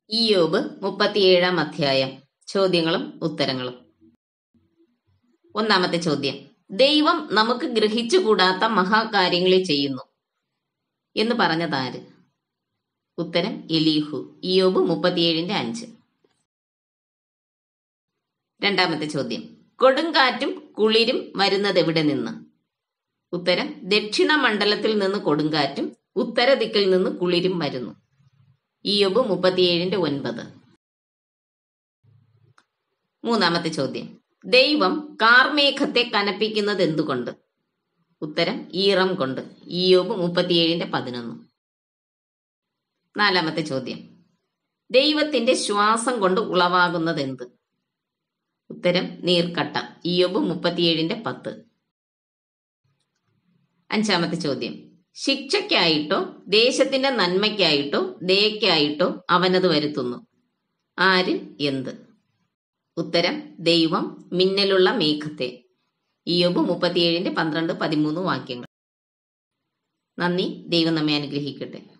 ഇയ്യോബ് 37-ാം അധ്യായം. ചോദ്യങ്ങളും ഉത്തരങ്ങളും. ഒന്നാമത്തെ ചോദ്യം: ദൈവം നമുക്ക് ഗ്രഹിച്ചുകൂടാത്ത മഹാകാര്യങ്ങളെ ചെയ്യുന്നു എന്ന് പറഞ്ഞതാര്? ഉത്തരം: എലീഹു. ഇയ്യോബ് 37-5. രണ്ടാമത്തെ ചോദ്യം: കൊടുങ്കാറ്റും കുളിരും വരുന്നതെവിടെ നിന്ന്? ഉത്തരം: ദക്ഷിണ മണ്ഡലത്തിൽ നിന്ന് കൊടുങ്കാറ്റും ഉത്തരദിക്കിൽ നിന്ന് കുളിരും വരുന്നു. ഇയ്യോബ് 37-9. മൂന്നാമത്തെ ചോദ്യം: ദൈവം കാർമേഘത്തെ കനപ്പിക്കുന്നത് എന്തുകൊണ്ട്? ഉത്തരം: ഈറം കൊണ്ട്. ഇയ്യോബ് 37-11. നാലാമത്തെ ചോദ്യം: ദൈവത്തിന്റെ ശ്വാസം കൊണ്ട് ഉളവാകുന്നത് എന്ത്? ഉത്തരം: നീർക്കട്ട. ഇയ്യോബ് 37-10. അഞ്ചാമത്തെ ചോദ്യം: ശിക്ഷയ്ക്കായിട്ടോ ദേശത്തിന്റെ നന്മയ്ക്കായിട്ടോ ദയയ്ക്കായിട്ടോ അവനത് വരുത്തുന്നു. ആര്? എന്ത്? ഉത്തരം: ദൈവം മിന്നലുള്ള മേഘത്തെ. ഇയ്യോബ് 37-12-13 വാക്യങ്ങൾ. നന്ദി. ദൈവം നമ്മെ അനുഗ്രഹിക്കട്ടെ.